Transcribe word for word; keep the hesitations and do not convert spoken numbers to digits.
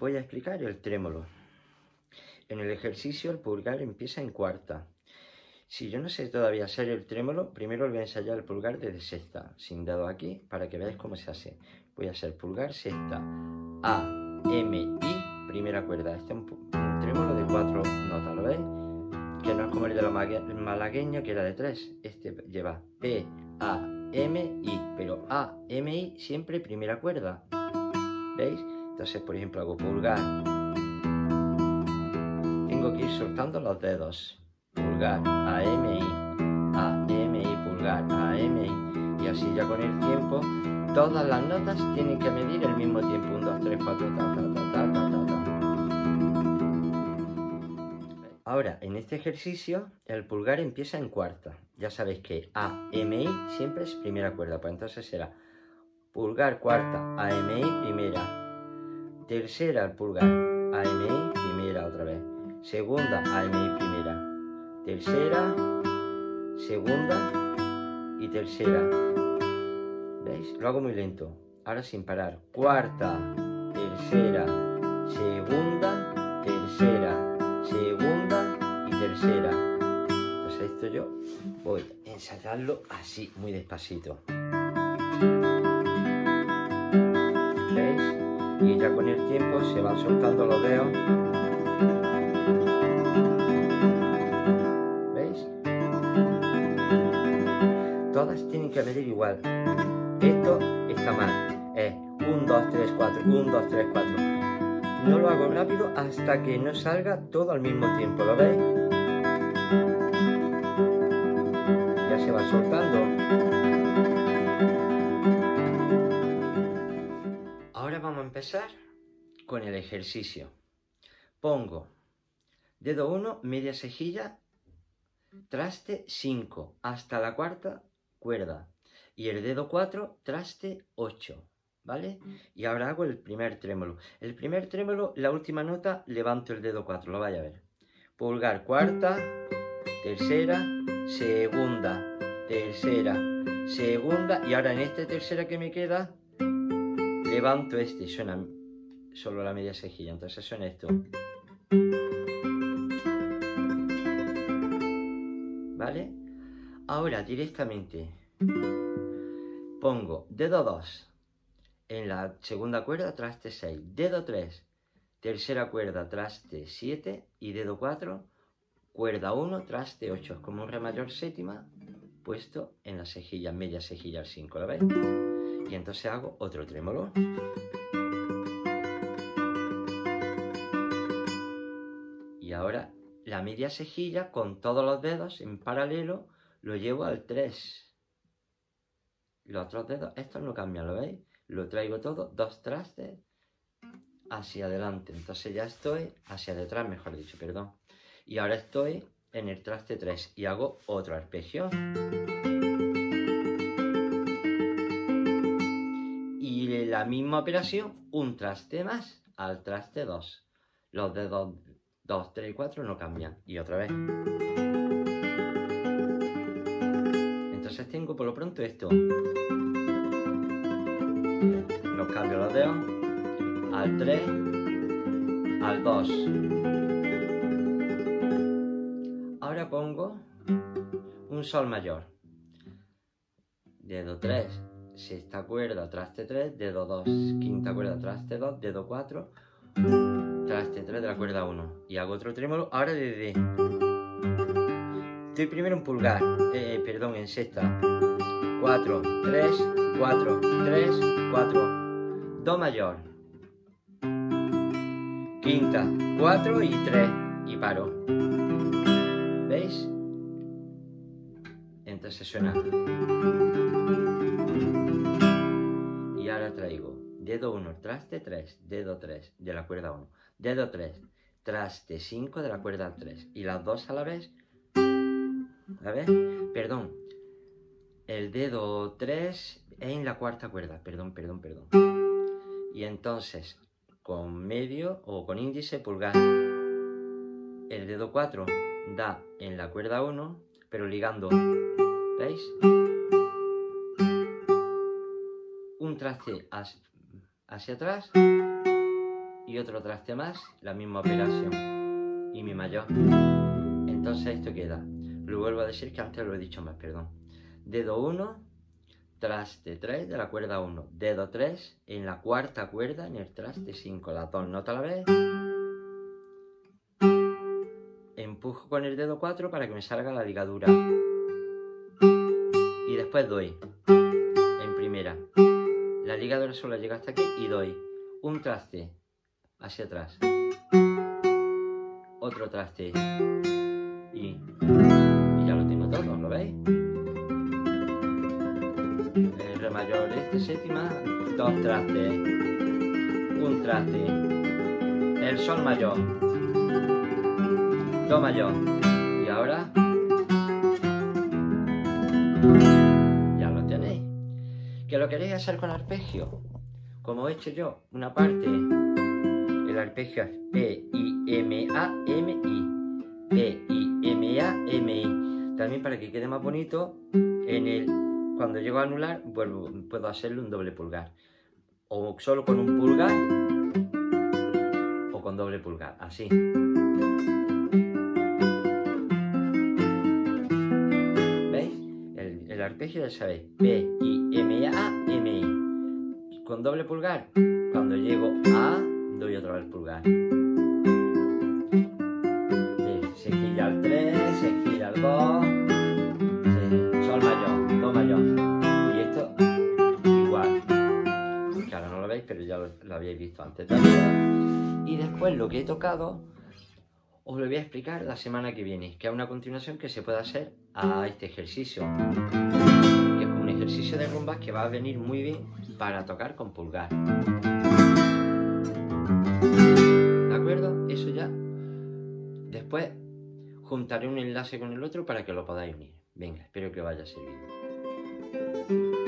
voy a explicar el trémolo. En el ejercicio el pulgar empieza en cuarta. Si yo no sé todavía hacer el trémolo, primero voy a ensayar el pulgar desde sexta, sin dedo aquí, para que veáis cómo se hace. Voy a hacer pulgar, sexta, A, M, I, primera cuerda. Este es un, un trémolo de cuatro notas, ¿lo veis? Que no es como el de los malagueños, que era de tres. Este lleva P, A, M, I, pero A, M, I siempre primera cuerda. ¿Veis? Entonces, por ejemplo, hago pulgar. Tengo que ir soltando los dedos. Pulgar, A, M, I, A, M, I, pulgar, A, M, I. Y así ya con el tiempo, todas las notas tienen que medir el mismo tiempo. uno, dos, tres, cuatro, ta, ta, ta, ta, ta, ta, ta. Ahora, en este ejercicio, el pulgar empieza en cuarta. Ya sabéis que A, M, I siempre es primera cuerda. Pues entonces será pulgar, cuarta, A, M, I, primera. Tercera, el pulgar, A, M, I, primera otra vez. Segunda, A, M, I, primera. Tercera, segunda y tercera. ¿Veis? Lo hago muy lento. Ahora sin parar. Cuarta, tercera, segunda, tercera, segunda y tercera. Entonces esto yo voy a ensayarlo así, muy despacito. ¿Veis? Y ya con el tiempo se van soltando los dedos. ¿Veis? Todas tienen que medir igual. Esto está mal. Es uno, dos, tres, cuatro, uno, dos, tres, cuatro. No lo hago rápido hasta que no salga todo al mismo tiempo. ¿Lo veis? Ya se va soltando. Ahora vamos a empezar con el ejercicio. Pongo dedo uno, media cejilla, traste cinco, hasta la cuarta cuerda. Y el dedo cuatro, traste ocho, ¿vale? Y ahora hago el primer trémolo. El primer trémolo, la última nota, levanto el dedo cuatro, lo vais a ver. Pulgar, cuarta, tercera, segunda, tercera, segunda. Y ahora en esta tercera que me queda, levanto este, suena solo la media cejilla, entonces suena esto. ¿Vale? Ahora directamente pongo dedo dos en la segunda cuerda, traste seis, dedo tres, tercera cuerda, traste siete y dedo cuatro, cuerda uno, traste ocho. Es como un re mayor séptima puesto en la cejilla, media cejilla al cinco, ¿lo veis? Y entonces hago otro trémolo. Y ahora la media cejilla con todos los dedos en paralelo lo llevo al tres. Los otros dedos, estos no cambian, ¿lo veis? Lo traigo todo, dos trastes hacia adelante. Entonces ya estoy hacia detrás, mejor dicho, perdón. Y ahora estoy en el traste tres y hago otro arpegio. Y la misma operación, un traste más al traste dos. Los dedos dos, tres y cuatro no cambian. Y otra vez. Entonces tengo por lo pronto esto. Los cambio los dedos al tres, al dos. Ahora pongo un sol mayor. Dedo tres, sexta cuerda, traste tres, dedo dos, quinta cuerda, traste dos, dedo cuatro, traste tres de la cuerda uno. Y hago otro trémolo. Ahora desde... Estoy primero en pulgar, eh, perdón, en sexta. cuatro, tres, cuatro, tres, cuatro. Do mayor. Quinta, cuatro y tres. Y paro. ¿Veis? Entonces suena. Y ahora traigo dedo uno, traste tres, dedo tres de la cuerda uno. Dedo tres, traste cinco de la cuerda tres. Y las dos a la vez. A ver, perdón. El dedo tres es en la cuarta cuerda. Perdón, perdón, perdón. Y entonces, con medio o con índice, pulgar. El dedo cuatro da en la cuerda uno, pero ligando. ¿Veis? Un traste hacia, hacia atrás y otro traste más, la misma operación, y mi mayor. Entonces esto queda, lo vuelvo a decir que antes lo he dicho más, perdón. Dedo uno, traste tres de la cuerda uno, dedo tres en la cuarta cuerda en el traste cinco, las dos notas a la vez. Empujo con el dedo cuatro para que me salga la ligadura. Y después doy en primera. La ligadura solo llega hasta aquí y doy un traste hacia atrás. Otro traste. Y, y ya lo tengo todo, ¿lo veis? El re mayor, este séptima, dos trastes. Un traste. El sol mayor. Do mayor. Y ahora ya lo tenéis. ¿Que lo queréis hacer con arpegio? Como he hecho yo, una parte, el arpegio es P, I, M, A, M, I. P, I, M, A, M, I. También para que quede más bonito, en el, cuando llego a anular, vuelvo, puedo hacerle un doble pulgar. O solo con un pulgar, o con doble pulgar, así. El arpegio ya sabéis, P, I, M, A, M, I. Con doble pulgar, cuando llego a A, doy otra vez pulgar. Se gira al tres, se gira al dos, sol mayor, do mayor. Y esto igual. Que ahora no lo veis, pero ya lo, lo habéis visto antes también. Y después lo que he tocado, os lo voy a explicar la semana que viene, que es una continuación que se puede hacer a este ejercicio, que es como un ejercicio de rumbas que va a venir muy bien para tocar con pulgar. ¿De acuerdo? Eso ya. Después juntaré un enlace con el otro para que lo podáis unir. Venga, espero que os vaya servindo.